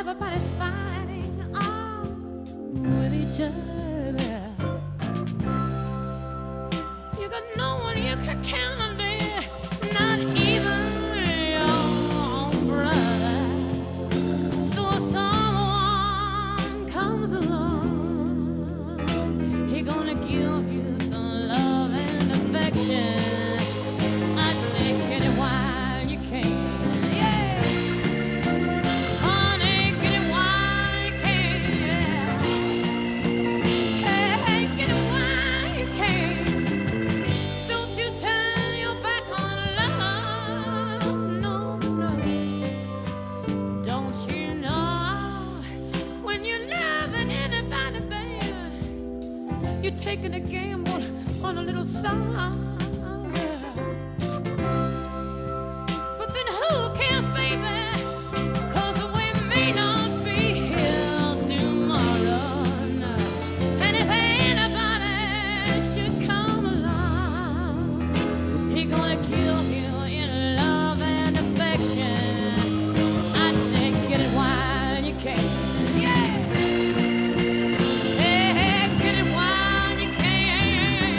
everybody's fighting with each other. You got no one you can count on there, not even your own brother. So if someone comes along, he gonna give you some love and affection. I'd say get it while you can. Yeah. Honey, get it while you can. Hey, get it while you can. Don't you turn your back on love. No, no. Don't you know when you're loving anybody, baby, you're taking a gamble on a little song. But then who cares, baby? 'Cause we may not be here tomorrow. No. And if anybody should come along, he gonna kill you in love and affection. I'd say get it while you can. Yeah. Hey, hey, get it while you can.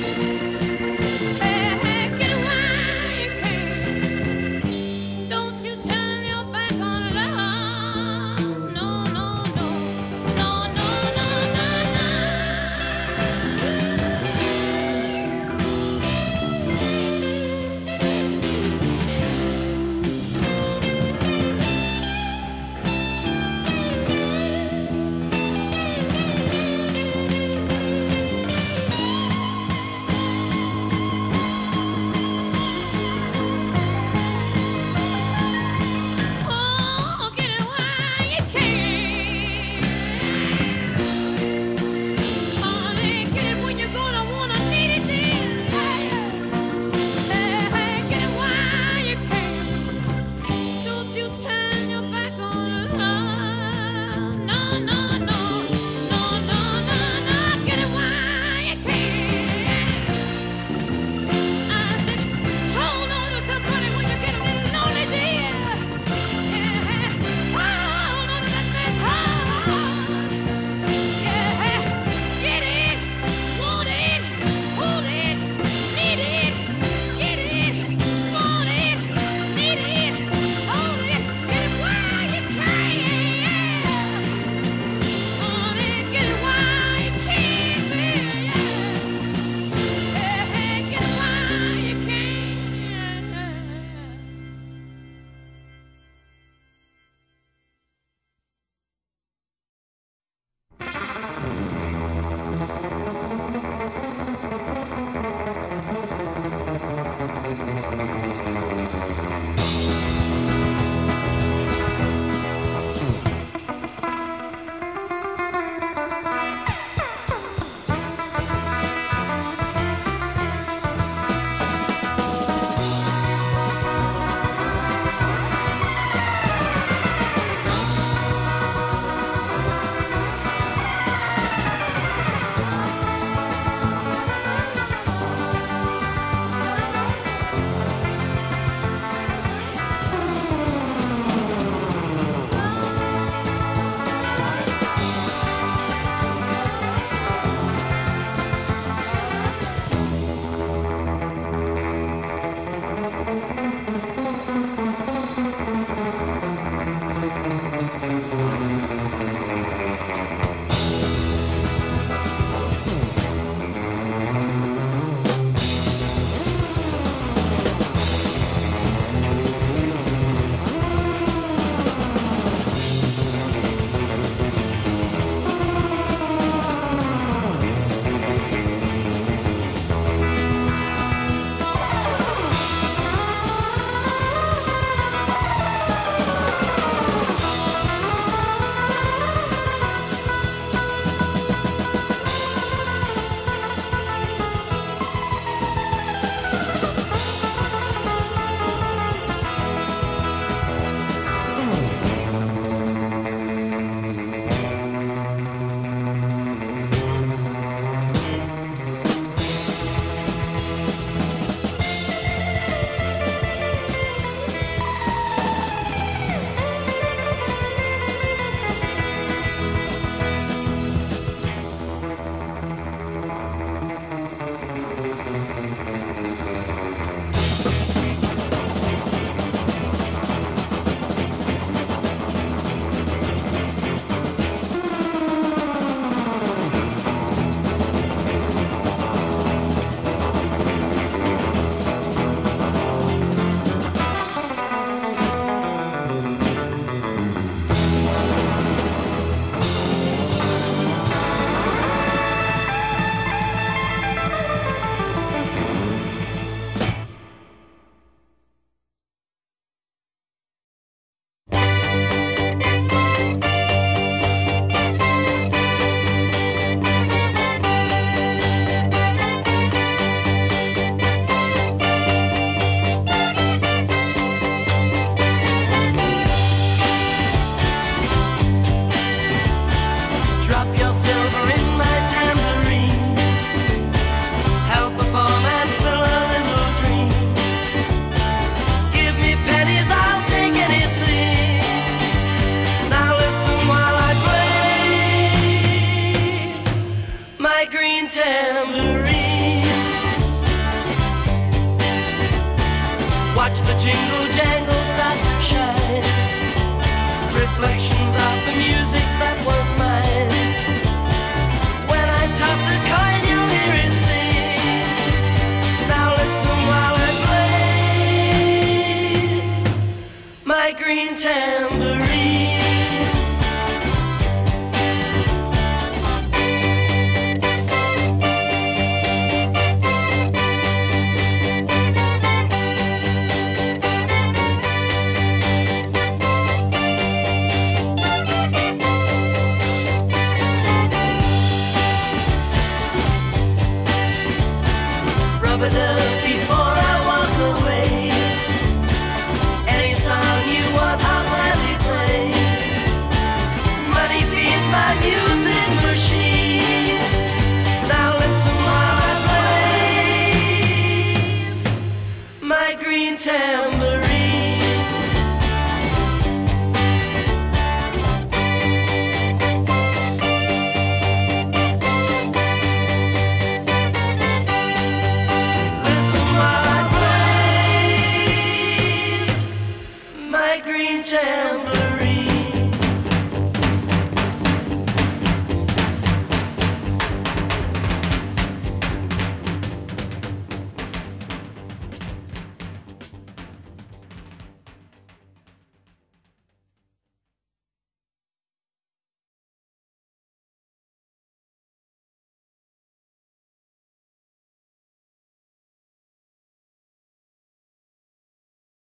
Hey, hey, get it while you can. Don't you turn your back on love. No, no, no. No, no, no, no, no. Watch the jingle jangle start to shine, reflections of the music that was mine. When I toss a coin, you'll hear it sing. Now listen while I play my green tambourine. Rub it up before I walk away. Any song you want, I'll gladly play. Money feeds my music machine. Now listen while I play my green tambourine. My green tambourine.